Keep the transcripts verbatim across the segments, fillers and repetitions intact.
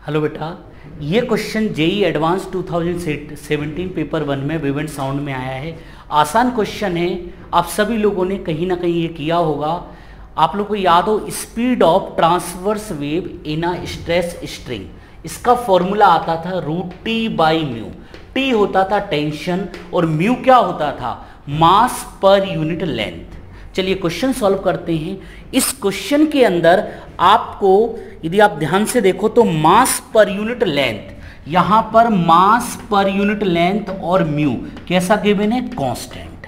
Hello बेटा, ये question JEE advance two thousand seventeen paper one में वेव एंड साउंड में आया है। आसान क्वेश्चन है, आप सभी लोगों ने कहीं ना कहीं ये किया होगा। आप लोग को याद हो, speed of transverse wave in a stress string, इसका फॉर्मूला आता था root T by mu. T होता था टेंशन और म्यू क्या होता था, मास पर यूनिट लेंथ। चलिए क्वेश्चन सॉल्व करते हैं। इस क्वेश्चन के अंदर आपको यदि आप ध्यान से देखो तो मास पर यूनिट लेंथ, यहां पर मास पर यूनिट लेंथ और म्यू कैसा गिवन है, constant.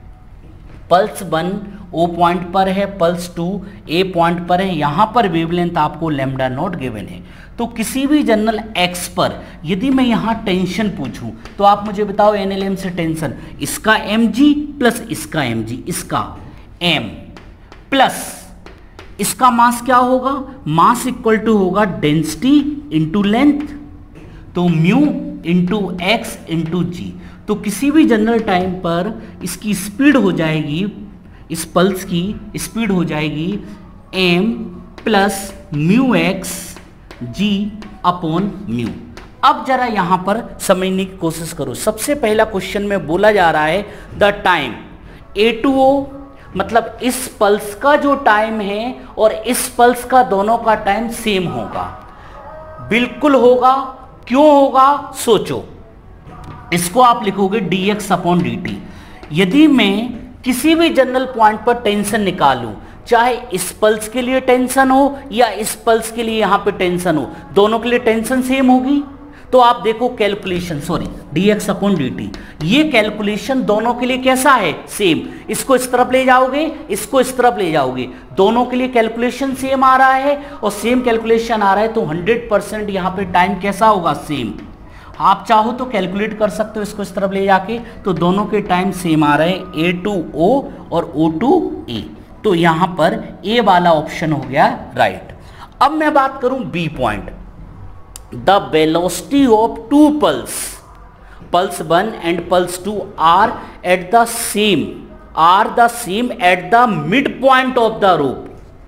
Pulse one O point पर है, पल्स टू ए पॉइंट पर है, यहां पर वेवलेंथ आपको लैम्डा नॉट गिवन है। तो किसी भी जनरल एक्स पर यदि मैं यहां टेंशन पूछूं तो आप मुझे बताओ एनएलएम से टेंशन, इसका एम जी प्लस इसका एम जी, इसका एम प्लस इसका मास क्या होगा, मास इक्वल टू होगा डेंसिटी इंटू लेंथ, तो mu into X into G. तो किसी भी जनरल टाइम पर इसकी स्पीड हो जाएगी, इस पल्स की स्पीड हो जाएगी M plus mu X G upon mu. अब जरा यहां पर समझने की कोशिश करो। सबसे पहला क्वेश्चन में बोला जा रहा है the time A to O, मतलब इस पल्स का जो टाइम है और इस पल्स का दोनों का टाइम सेम होगा। बिल्कुल होगा, क्यों होगा सोचो। इसको आप लिखोगे dx अपॉन dt। यदि मैं किसी भी जनरल पॉइंट पर टेंशन निकालूं, चाहे इस पल्स के लिए टेंशन हो या इस पल्स के लिए यहां पे टेंशन हो, दोनों के लिए टेंशन सेम होगी। तो आप देखो calculation, sorry dx upon dt, ये कैलकुलेशन दोनों के लिए कैसा है, सेम। इसको इस तरफ ले जाओगे, इसको इस तरफ ले जाओगे, दोनों के लिए कैलकुलेशन सेम आ रहा है और सेम कैलकुलेशन आ रहा है, तो हंड्रेड परसेंट यहां पे टाइम कैसा होगा, सेम। आप चाहो तो कैलकुलेट कर सकते हो इसको इस तरफ ले जाके, तो दोनों के टाइम सेम आ रहे हैं, ए टू ओ और ओ टू ए। तो यहां पर ए वाला ऑप्शन हो गया राइट। अब मैं बात करूं B point, the velocity of two pulse, pulse one and pulse two are at the same are the same at the midpoint of the rope।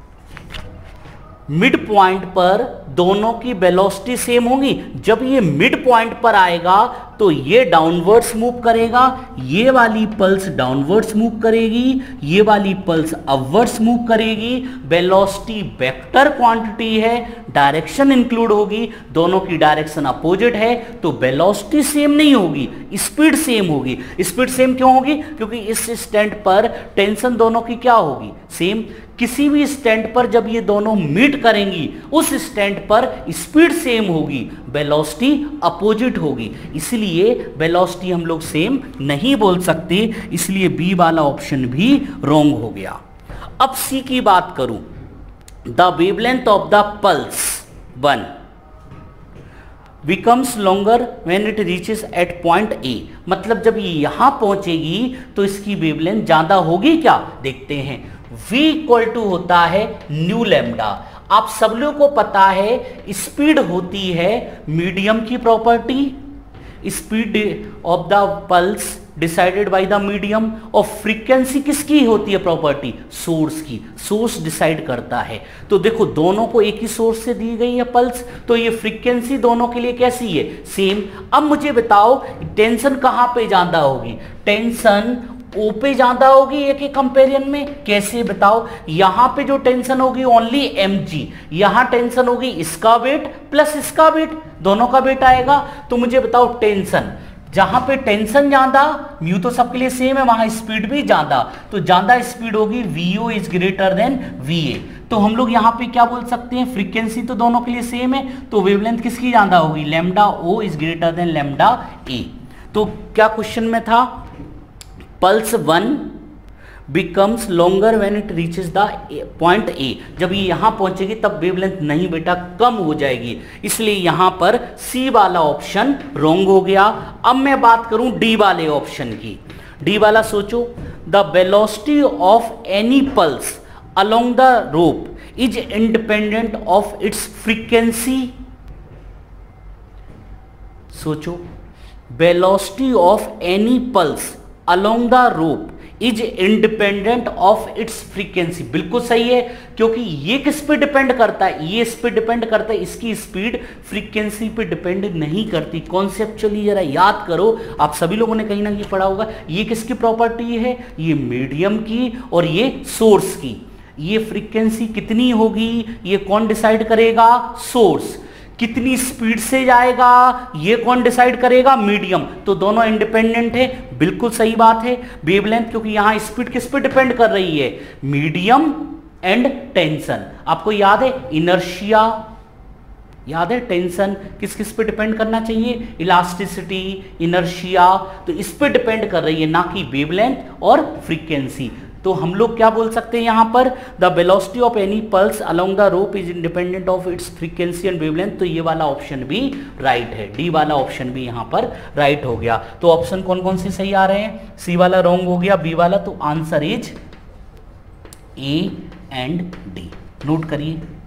Midpoint पर दोनों की वेलोसिटी सेम होगी। जब ये मिड पॉइंट पर आएगा तो ये डाउनवर्ड्स मूव करेगा, ये वाली पल्स डाउनवर्ड्स मूव करेगी, ये वाली पल्स अपवर्ड्स मूव करेगी। वेलोसिटी वेक्टर क्वांटिटी है, डायरेक्शन इंक्लूड होगी, दोनों की डायरेक्शन अपोजिट है, तो वेलोसिटी सेम नहीं होगी, स्पीड सेम होगी। स्पीड सेम क्यों होगी, क्योंकि इस स्टैंड पर टेंशन दोनों की क्या होगी, सेम। किसी भी स्टैंड पर जब ये दोनों मीट करेंगी, उस स्टैंड पर स्पीड सेम होगी, वेलोसिटी अपोजिट होगी, इसलिए वेलोसिटी हम लोग सेम नहीं बोल सकते, इसलिए बी वाला ऑप्शन भी रॉन्ग हो गया। अब सी की बात करूं, the wavelength of the pulse one becomes longer when it reaches at point A, मतलब जब ये यहां पहुंचेगी तो इसकी वेवलेंथ ज्यादा होगी क्या, देखते हैं। V इक्वल टू होता है न्यू लैम्डा। आप सब लोगों को पता है स्पीड होती है मीडियम की property, speed of the pulse decided by the medium, और फ्रीक्वेंसी किसकी होती है प्रॉपर्टी, सोर्स की। सोर्स डिसाइड करता है। तो देखो दोनों को एक ही सोर्स से दी गई है पल्स, तो ये फ्रीक्वेंसी दोनों के लिए कैसी है, सेम। अब मुझे बताओ टेंशन कहां पे ज्यादा होगी, टेंशन ओ पे ज्यादा होगी ए के कंपेरिजन में, कैसे बताओ। यहां पे जो टेंशन होगी ओनली एम जी, यहां टेंशन होगी इसका वेट प्लस इसका वेट, दोनों का वेट आएगा। तो मुझे बताओ टेंशन, जहां पे टेंशन ज्यादा, म्यू तो सबके लिए सेम है, वहां स्पीड भी ज्यादा, तो ज्यादा स्पीड होगी VO is greater than VA. तो हम लोग यहां पे क्या बोल सकते हैं, फ्रीक्वेंसी तो दोनों के लिए सेम है, तो वेवलेंथ किसकी ज्यादा होगी, lambda O is greater than lambda A. तो क्या क्वेश्चन में था, pulse one becomes longer when it reaches the point A, जब ये यहां पहुंचेगी तब वेवलेंथ नहीं बेटा कम हो जाएगी, इसलिए यहां पर सी वाला ऑप्शन रॉन्ग हो गया। अब मैं बात करूं डी वाले ऑप्शन की। डी वाला सोचो, the velocity of any pulse along the rope is independent of its frequency. सोचो, velocity of any pulse along the rope is independent of its frequency. बिल्कुल सही है, क्योंकि ये किस पे डिपेंड करता है, ये इस पे डिपेंड करता है, इसकी स्पीड फ्रीक्वेंसी पे डिपेंड नहीं करती। कॉन्सेप्चुअली जरा याद करो, आप सभी लोगों ने कहीं ना कहीं पढ़ा होगा, ये किसकी प्रॉपर्टी है, ये मीडियम की और ये सोर्स की। ये फ्रीक्वेंसी कितनी होगी ये कौन डिसाइड करेगा, सोर्स। कितनी स्पीड से जाएगा ये कौन डिसाइड करेगा, मीडियम। तो दोनों इंडिपेंडेंट है, बिल्कुल सही बात है। वेवलेंथ, क्योंकि यहां स्पीड किस पे डिपेंड कर रही है, मीडियम एंड टेंशन। आपको याद है इनर्शिया, याद है टेंशन किस किस पे डिपेंड करना चाहिए, इलास्टिसिटी, इनर्शिया, तो इस पे डिपेंड कर रही है, ना कि वेवलेंथ और फ्रीक्वेंसी। तो हम लोग क्या बोल सकते हैं यहां पर, the velocity of any pulse along the rope is independent of its frequency and wavelength. तो ये वाला ऑप्शन भी राइट है, डी वाला ऑप्शन भी यहां पर राइट हो गया। तो ऑप्शन कौन कौन से सही आ रहे हैं, सी वाला रॉन्ग हो गया, बी वाला, तो answer is A and D. Note करिए।